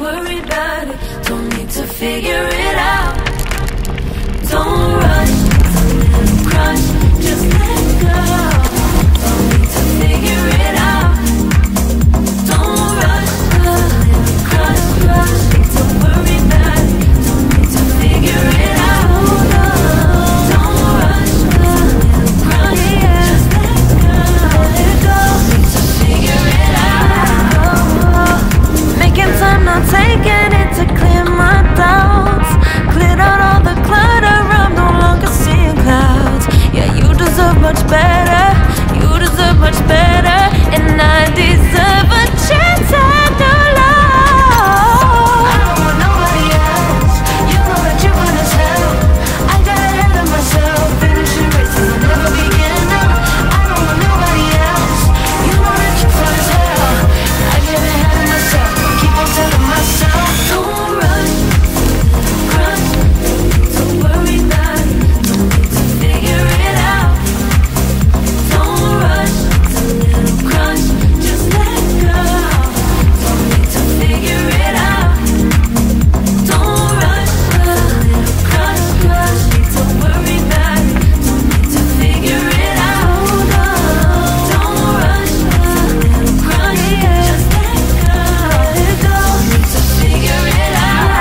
worry about it. Don't need to figure it out. Don't rush, it's a little crush. Just let go. Don't need to figure it out. Don't rush, a little crush. Need to worry about it. Don't need to figure it out. Don't rush, a little crush. Just let go. Need to figure it out. Making time, not taking it to clear my doubts. Cleared out all the clutter, I'm no longer seeing clouds. Yeah, you deserve much better. You deserve much better. And I deserve a chance at new love. I don't want nobody else. You know that you want as hell. I got ahead of myself. Finishing races will never begin now. I don't want nobody else. You know that you fun as hell. I get ahead of myself. Keep on telling myself. Don't rush, crush. Don't worry about it. Don't need to figure it out. Don't rush, it's a little crush. Just let go. Don't need to figure it out. Don't rush, a little crush. Need to worry about it. Don't need to figure it out. Don't rush, a little crush. Just let go. Don't need to figure it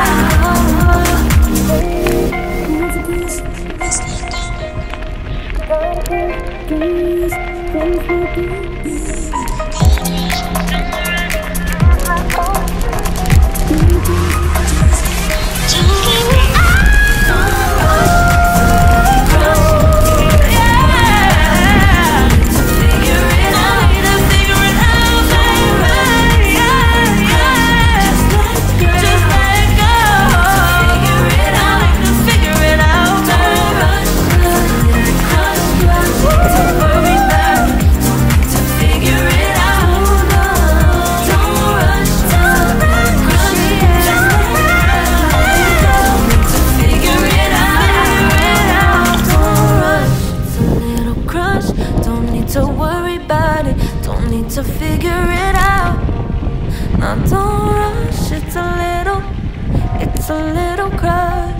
to figure it out. Now don't rush, it's a little crush.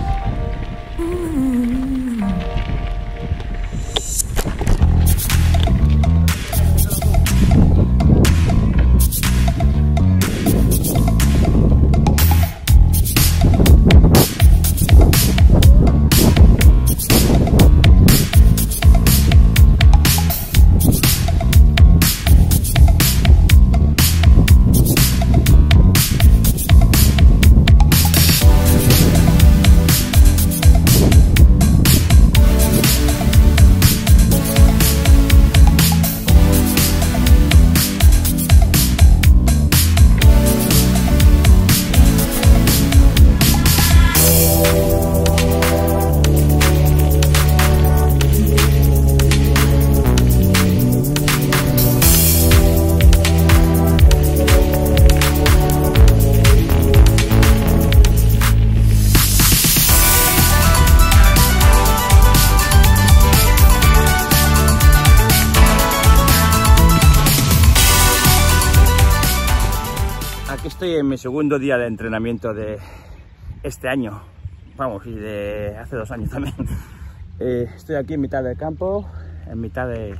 Aquí estoy en mi segundo día de entrenamiento de este año, vamos, y de hace 2 años también. Estoy aquí en mitad del campo, en mitad de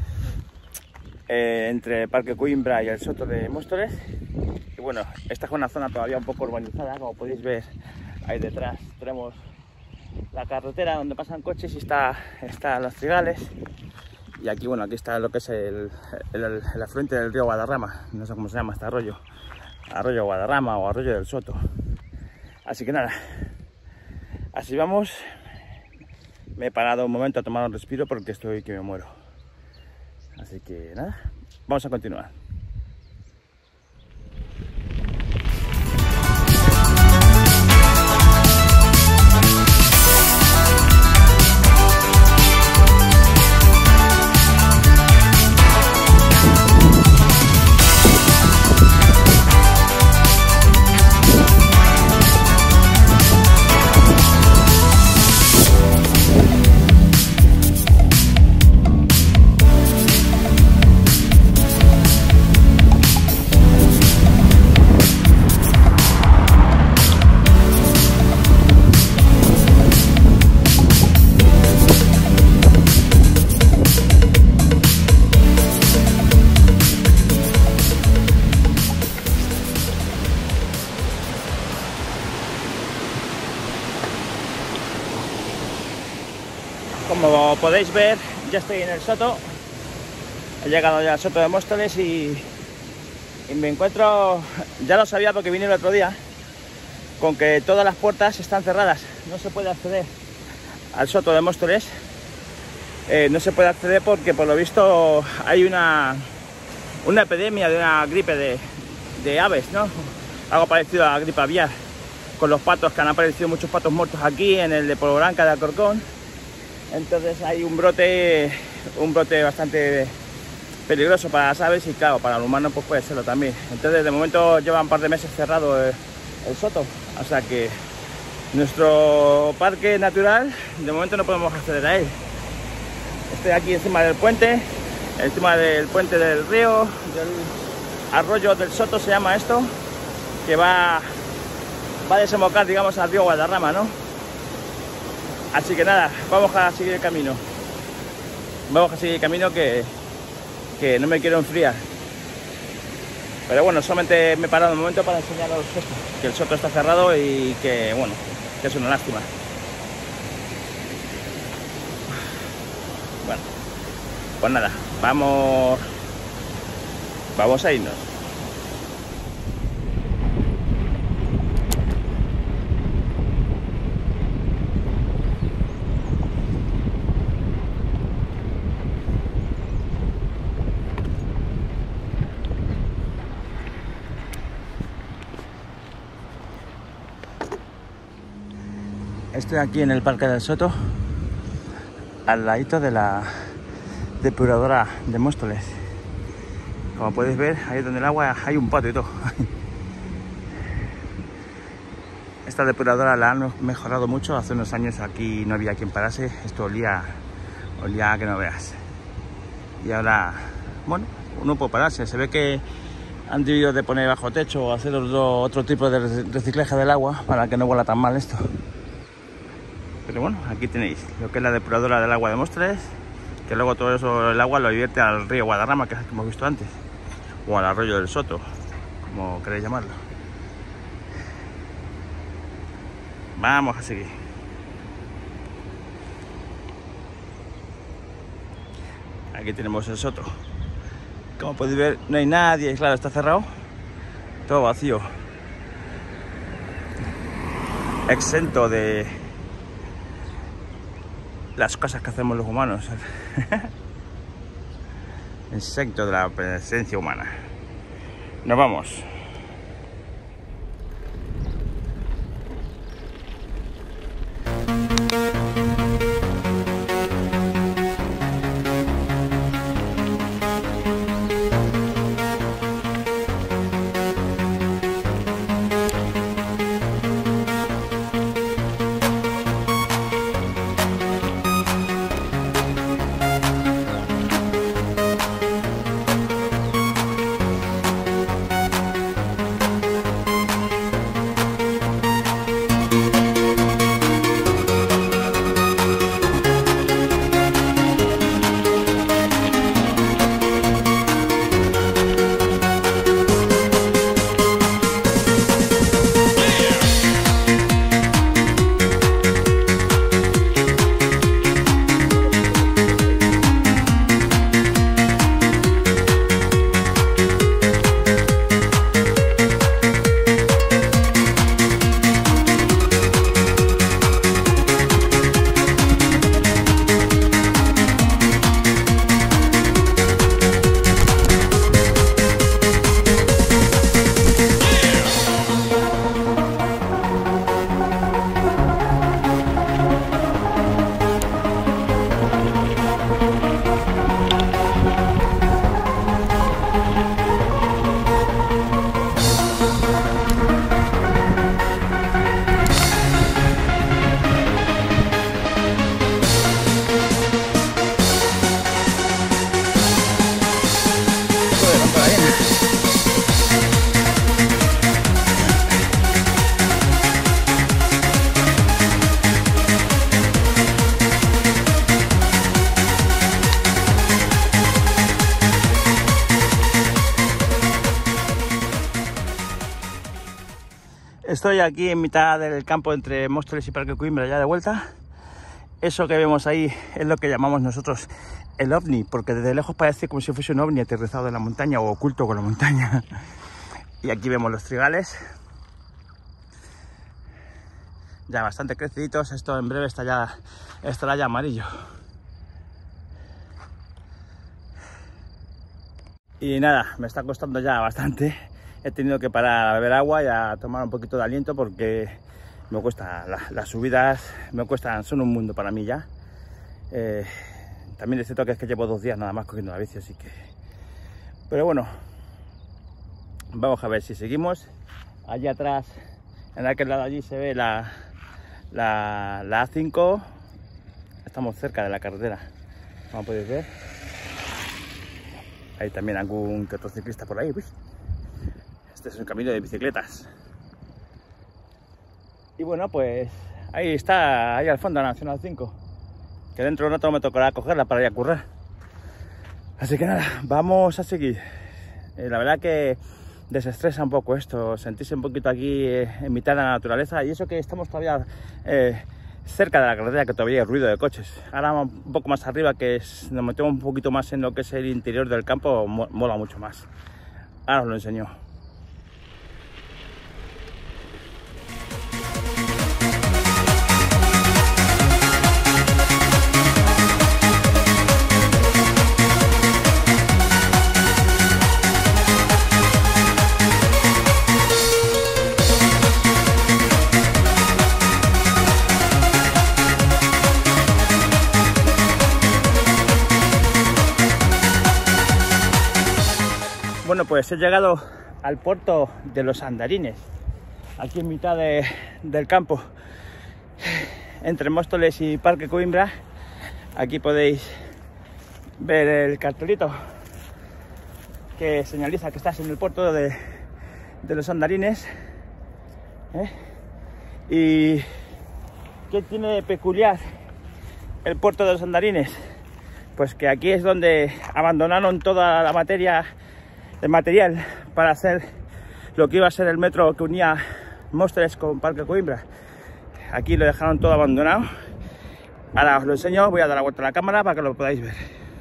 entre el Parque Coimbra y el Soto de Móstoles. Y bueno, esta es una zona todavía un poco urbanizada, como podéis ver ahí detrás tenemos la carretera donde pasan coches y están los trigales. Y aquí, bueno, aquí está lo que es el afluente del río Guadarrama, no sé cómo se llama este arroyo. Arroyo Guadarrama o Arroyo del Soto. Así que nada, así vamos. Me he parado un momento a tomar un respiro porque estoy que me muero. Así que nada, vamos a continuar. Como podéis ver, ya estoy en el soto. He llegado ya al soto de Móstoles y me encuentro, ya lo sabía porque vine el otro día, con que todas las puertas están cerradas. No se puede acceder al soto de Móstoles. No se puede acceder porque por lo visto hay una epidemia de una gripe de aves, ¿no? Algo parecido a la gripe aviar, con los patos, que han aparecido muchos patos muertos aquí en el de Poloblanca de Alcorcón. Entonces hay un brote bastante peligroso para las aves y claro, para el humano pues puede serlo también. Entonces de momento lleva un par de meses cerrado el soto, o sea que nuestro parque natural de momento no podemos acceder a él. Estoy aquí encima del puente del río, del arroyo del Soto se llama esto, que va a desembocar, digamos, al río Guadarrama, ¿no? Así que nada, vamos a seguir el camino. Que no me quiero enfriar. Pero bueno, solamente me he parado un momento para enseñaros esto, que el soto está cerrado y que, bueno, que es una lástima. Bueno, pues nada, vamos a irnos. Estoy aquí en el Parque del Soto, al ladito de la depuradora de Móstoles. Como podéis ver, ahí donde el agua hay un pato y todo. Esta depuradora la han mejorado mucho. Hace unos años aquí no había quien parase. Esto olía que no veas. Y ahora, bueno, uno puede pararse. Se ve que han debido de poner bajo techo o hacer otro tipo de reciclaje del agua para que no huela tan mal esto. Pero bueno, aquí tenéis lo que es la depuradora del agua de Móstoles, que luego todo eso, el agua lo vierte al río Guadarrama, que es el que hemos visto antes, o al arroyo del Soto, como queréis llamarlo. Vamos a seguir. Aquí tenemos el Soto. Como podéis ver, no hay nadie, claro, está cerrado, todo vacío, exento de las cosas que hacemos los humanos. Exento de la presencia humana. Nos vamos. Estoy aquí en mitad del campo entre Móstoles y Parque Coimbra, ya de vuelta. eso que vemos ahí es lo que llamamos nosotros el ovni, porque desde lejos parece como si fuese un ovni aterrizado en la montaña o oculto con la montaña. Y aquí vemos los trigales, ya bastante creciditos. Esto en breve estará ya amarillo. Y nada, me está costando ya bastante. He tenido que parar a beber agua y a tomar un poquito de aliento porque me cuesta, las subidas me cuestan, son un mundo para mí ya. También es cierto que llevo 2 días nada más cogiendo la bici, así que... Pero bueno, vamos a ver si seguimos. Allí atrás, en aquel lado allí se ve la A5. Estamos cerca de la carretera, como podéis ver. Hay también algún que otro ciclista por ahí. Uy. Este es un camino de bicicletas. Y bueno, pues ahí está, ahí al fondo la Nacional 5. Que dentro de un rato me tocará cogerla para ir a currar. Así que nada, vamos a seguir. La verdad que desestresa un poco esto, sentirse un poquito aquí en mitad de la naturaleza. Y eso que estamos todavía cerca de la carretera, que todavía hay ruido de coches. Ahora un poco más arriba, que nos metemos un poquito más en lo que es el interior del campo, mola mucho más. Ahora os lo enseño. Bueno, pues he llegado al puerto de los Andarines, aquí en mitad del campo, entre Móstoles y Parque Coimbra. Aquí podéis ver el cartelito que señaliza que estás en el puerto de los Andarines. ¿Y qué tiene de peculiar el puerto de los Andarines? Pues que aquí es donde abandonaron toda la el material para hacer lo que iba a ser el metro que unía Móstoles con Parque Coimbra. Aquí lo dejaron todo abandonado. Ahora os lo enseño, voy a dar la vuelta a la cámara para que lo podáis ver.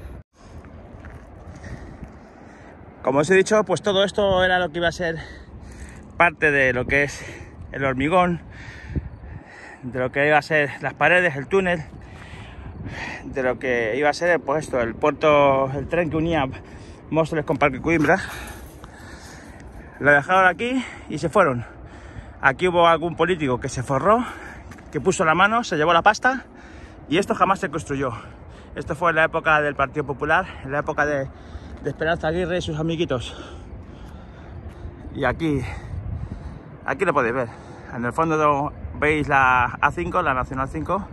Como os he dicho, pues todo esto era lo que iba a ser parte de lo que es el hormigón, de lo que iba a ser las paredes, el túnel, de lo que iba a ser pues esto, el puerto, el tren que unía Móstoles con Parque Coimbra. Lo dejaron aquí y se fueron. Aquí hubo algún político que se forró, que puso la mano, se llevó la pasta y esto jamás se construyó. Esto fue en la época del Partido Popular, en la época de Esperanza Aguirre y sus amiguitos. Y aquí lo podéis ver. En el fondo veis la A5, la Nacional 5.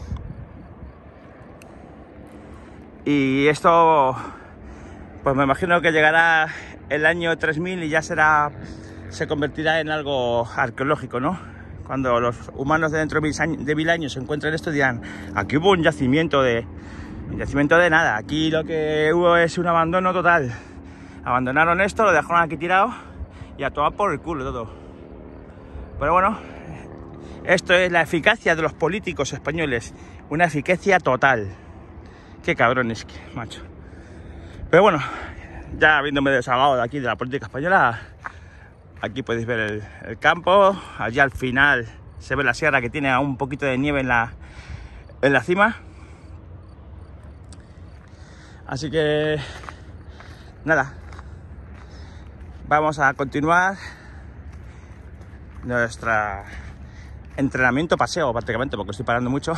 Y esto, pues me imagino que llegará el año 3000 y ya se convertirá en algo arqueológico, ¿no? Cuando los humanos de dentro de 1000 años se encuentren esto, dirán, aquí hubo un yacimiento de nada. Aquí lo que hubo es un abandono total. Abandonaron esto, lo dejaron aquí tirado y a tomar por el culo todo. Pero bueno, esto es la eficacia de los políticos españoles. Una eficacia total. Qué cabrones, macho. Pero bueno, ya habiéndome desahogado de aquí de la política española, aquí podéis ver el campo. Allí al final se ve la sierra, que tiene un poquito de nieve en la cima. Así que nada, vamos a continuar nuestro entrenamiento paseo prácticamente, porque estoy parando mucho.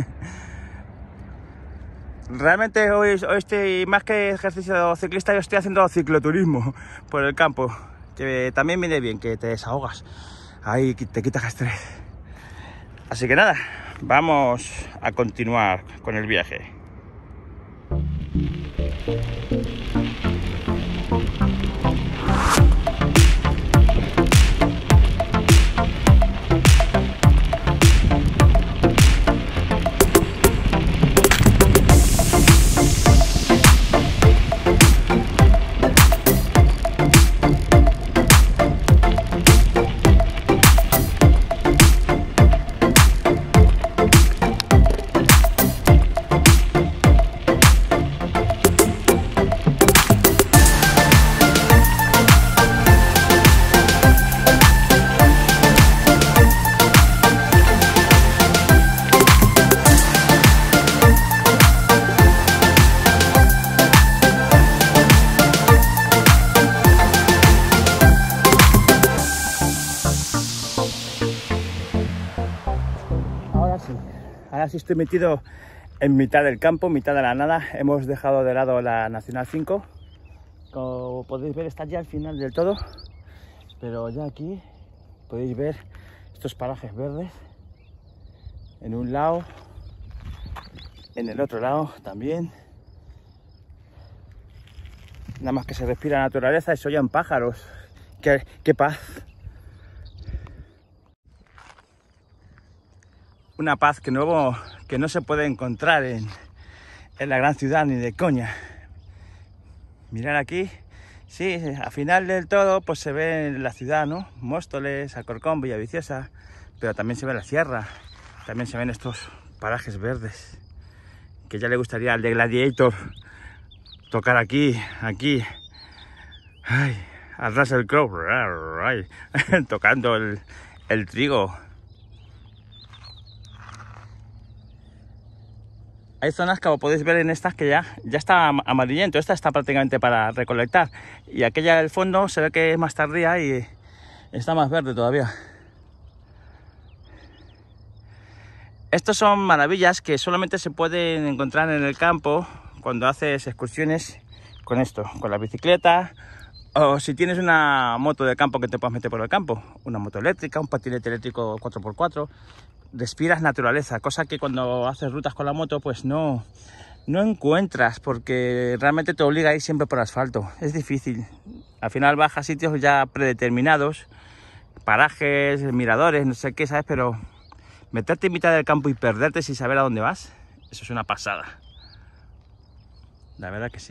Realmente hoy estoy, más que ejercicio ciclista, yo estoy haciendo cicloturismo por el campo, que también viene bien, que te desahogas, ahí te quitas estrés. Así que nada, vamos a continuar con el viaje. Ahora sí estoy metido en mitad del campo, mitad de la nada. Hemos dejado de lado la Nacional 5. Como podéis ver, está ya al final del todo. Pero ya aquí podéis ver estos parajes verdes. En un lado, en el otro lado también. Nada más que se respira naturaleza y se oyen pájaros. ¡Qué paz! Una paz que no se puede encontrar en la gran ciudad ni de coña. Mirad aquí, sí, al final del todo pues se ve la ciudad, ¿no? Móstoles, Alcorcón, Villaviciosa, pero también se ve la sierra, también se ven estos parajes verdes, que ya le gustaría al de Gladiator tocar aquí, ay, al Russell Crowe, tocando el trigo. Hay zonas, como podéis ver en estas, que ya está amarillento. Esta está prácticamente para recolectar. Y aquella del fondo se ve que es más tardía y está más verde todavía. Estos son maravillas que solamente se pueden encontrar en el campo cuando haces excursiones con esto, con la bicicleta, o si tienes una moto de campo que te puedas meter por el campo, una moto eléctrica, un patinete eléctrico 4x4. Respiras naturaleza, cosa que cuando haces rutas con la moto pues no encuentras, porque realmente te obliga a ir siempre por asfalto. Es difícil. Al final vas a sitios ya predeterminados, parajes, miradores, no sé qué, ¿sabes? Pero meterte en mitad del campo y perderte sin saber a dónde vas, eso es una pasada. La verdad que sí.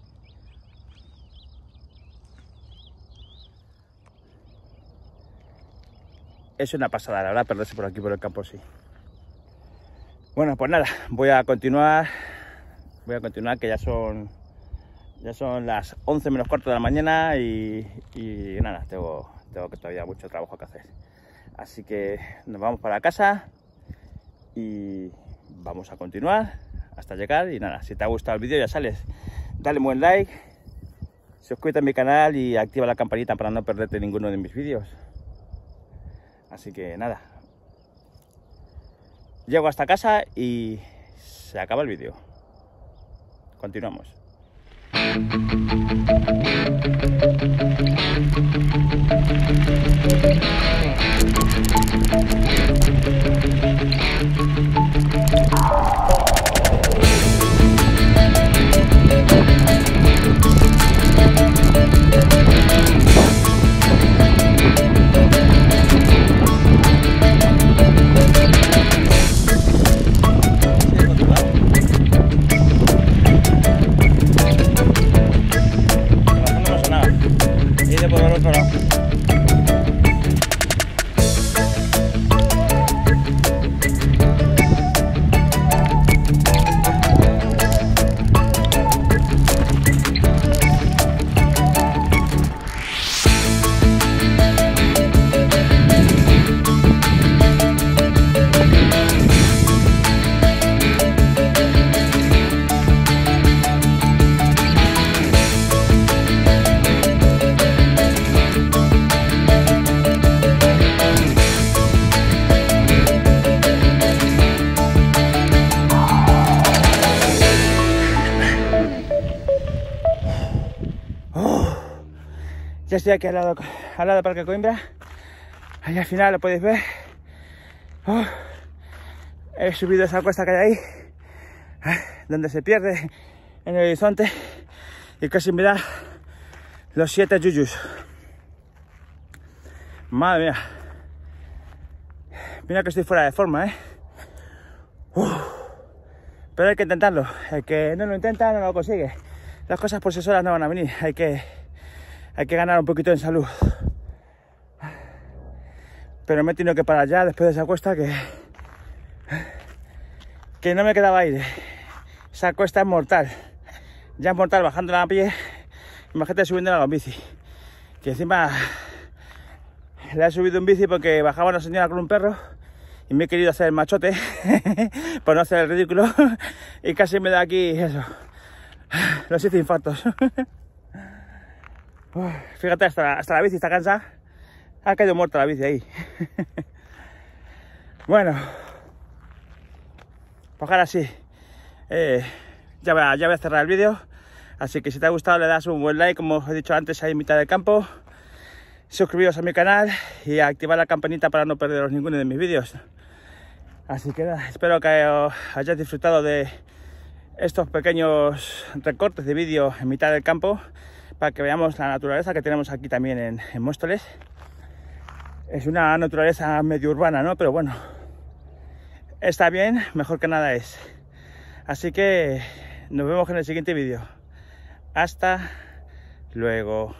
Es una pasada, la verdad, perderse por aquí, por el campo, sí. Bueno, pues nada, voy a continuar, que ya son las 11 menos cuarto de la mañana y nada, tengo que todavía mucho trabajo que hacer. Así que nos vamos para casa y vamos a continuar hasta llegar. Y nada, si te ha gustado el vídeo, ya sabes, dale un buen like, suscríbete a mi canal y activa la campanita para no perderte ninguno de mis vídeos. Así que nada, llego hasta casa y se acaba el vídeo. Continuamos. Por el otro lado. Ya estoy aquí al lado del Parque Coimbra. Ahí al final lo podéis ver. He subido esa cuesta que hay ahí, donde se pierde en el horizonte, y casi me da los 7 yuyus. Madre mía. Mira que estoy fuera de forma, pero hay que intentarlo. El que no lo intenta no lo consigue. Las cosas por sí solas no van a venir. Hay que ganar un poquito en salud. Pero me he tenido que parar ya después de esa cuesta que no me quedaba aire. Esa cuesta es mortal. Ya es mortal bajando a pie. Imagínate subiéndola con bici. Que encima le he subido en bici porque bajaba una señora con un perro y me he querido hacer el machote por no hacer el ridículo, y casi me da aquí eso, los 7 infartos. Fíjate, hasta la bici está cansada. Ha caído muerta la bici ahí. Bueno, Pues ahora sí, ya voy a cerrar el vídeo. Así que si te ha gustado le das un buen like, como os he dicho antes, ahí en mitad del campo. Suscribiros a mi canal y activar la campanita para no perderos ninguno de mis vídeos. Así que nada, espero que hayáis disfrutado de estos pequeños recortes de vídeo en mitad del campo para que veamos la naturaleza que tenemos aquí también en Móstoles. Es una naturaleza medio urbana, ¿no? Pero bueno, está bien, mejor que nada es. Así que nos vemos en el siguiente vídeo. Hasta luego.